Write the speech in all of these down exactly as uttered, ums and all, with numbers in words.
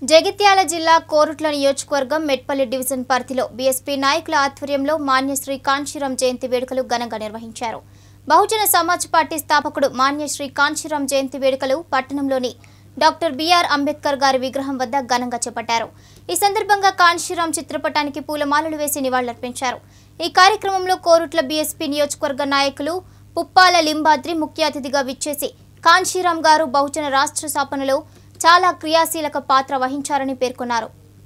జగిత్యాల జిల్లా కోరుట్ల నియోజకవర్గం మెట్పల్లి డివిజన్ పరిధిలో బీఎస్పీ నాయకుల ఆధ్వర్యంలో మాన్యశ్రీ కాంశీరాం జయంతి వేడుకలు ఘనంగా నిర్వహించారు. బహుజన సమాజ్ పార్టీ స్థాపకుడు మాన్యశ్రీ కాంశీరాం జయంతి వేడుకలు పట్టణంలోని డాక్టర్ బిఆర్ అంబేద్కర్ గారి విగ్రహం వద్ద ఘనంగా చేపట్టారు. ఈ సందర్భంగా కాంశీరాం చిత్రపటానికి పూలమాలలు వేసి నివాళులర్పించారు. ఈ కార్యక్రమంలో కోరుట్ల బీఎస్పీ నియోజకవర్గ నాయకులు పుప్పాల లింబాద్రి ముఖ్య అతిథిగా విచ్చేసి కాంశీరాం గారు బహుజన రాష్ట్ర స్థాపనలో చాలా క్రియాశీలక పాత్ర వహించారని పేర్కొన్నారు.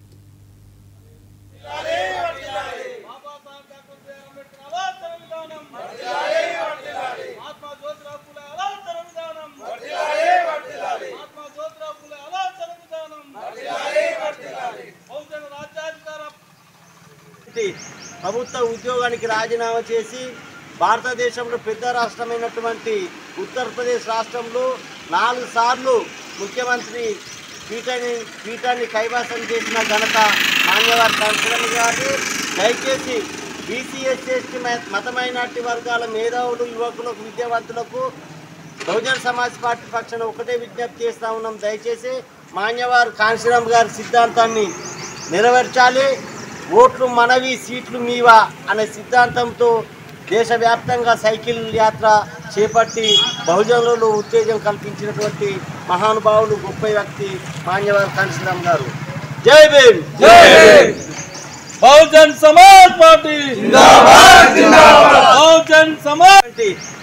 ప్రభుత్వ ఉద్యోగానికి రాజీనామా చేసి భారతదేశంలో పెద్ద రాష్ట్రమైనటువంటి ఉత్తరప్రదేశ్ రాష్ట్రంలో నాలుగు సార్లు ముఖ్యమంత్రి పీఠాన్ని పీఠాన్ని కైవసం చేసిన ఘనత మాన్యవారి కాంశీరాం గారు. దయచేసి బీసీ ఎస్సీ ఎస్టీ మత మైనార్టీ వర్గాల మేధావులు యువకులకు విద్యావంతులకు బహుజన సమాజ్ పార్టీ పక్షాన ఒకటే విజ్ఞప్తి చేస్తూ ఉన్నాం. దయచేసి మాన్యవారు కాంశీరాం గారి సిద్ధాంతాన్ని నెరవేర్చాలి. ఓట్లు మనవి సీట్లు మీవా అనే సిద్ధాంతంతో దేశవ్యాప్తంగా సైకిల్ యాత్ర చేపట్టి బహుజనులలో ఉత్తేజం కల్పించినటువంటి మహానుభావులు గొప్ప వ్యక్తి మాన్యవారి కాంశీరాం గారు. జై భీమ్, జై భీమ్. బహుజన్ సమాజ్ పార్టీ జిందాబాద్ జిందాబాద్. బహుజన్ సమాజ్